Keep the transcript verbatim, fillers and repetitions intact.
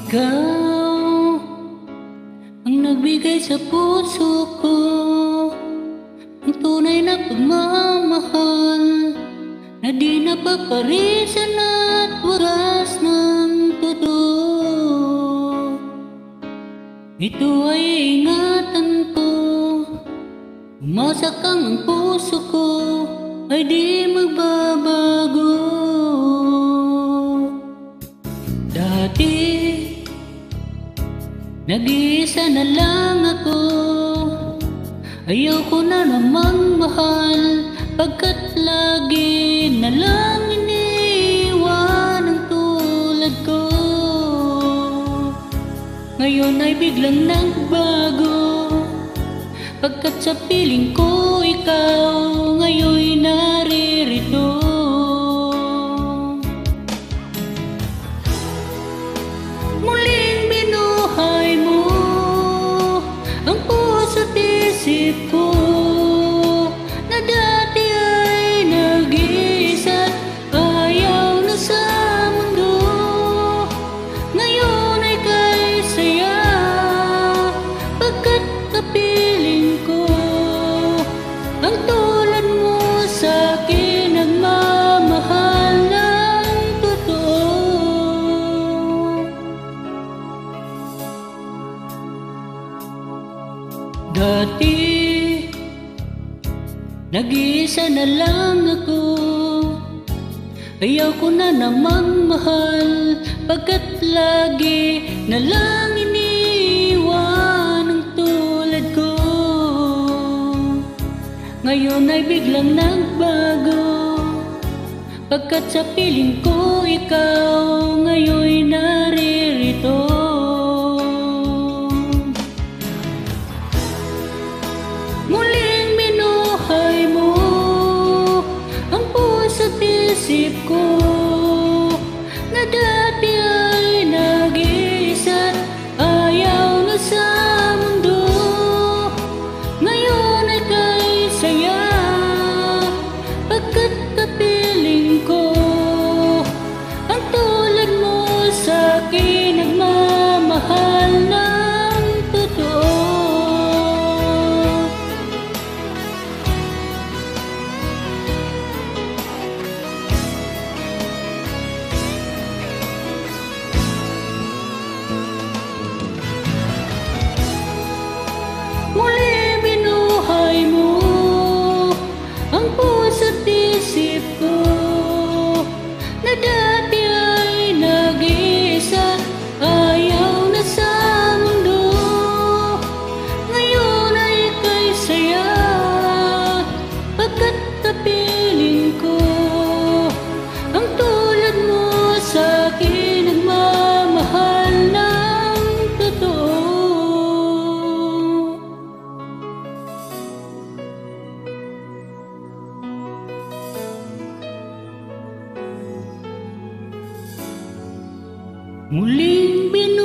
Ikaw ang nagbigay sa puso ko ang tunay na pagmamahal na di napaparisan at waras ng totoo. Ito ay ingatan ko, umasa kang ang puso ko ay di magbabago. Dati nag-iisa na lang ako, ayaw ko na namang mahal, pagkat lagi na lang iniwan ang tulad ko. Ngayon ay biglang nagbago, pagkat sa piling ko ikaw ngayon naririto. Muling binuhay mo ang puso't isip ko na dati ay nag-iisa't ayaw na sa mundo. Ngayon ay kay saya, pagkat kapiling ko ang tulad mo sa'kin nagmamahal ng totoo. Dati nag-iisa na lang ako, ayaw ko na namang mahal, pagkat lagi na lang iniwan ang tulad ko. Ngayon ay biglang nagbago, pagkat sa piling ko ikaw ngayon naririto. Muling binuhay mo ang puso't isip ko na dati ay nag-iisa't ayaw na sa mundo. Ngayon ay kay saya, pagkat kapiling ko ang tulad mo sa'kin nagmamahal ng totoo. Muli binuhay mo ang puso't isip ko na dati ay nag-iisa, ayaw na sa mundo. Ngayon ay kay saya, pagkat kapiling ko ang tulad mo sa'kin nagmamahal ng totoo. Muling bin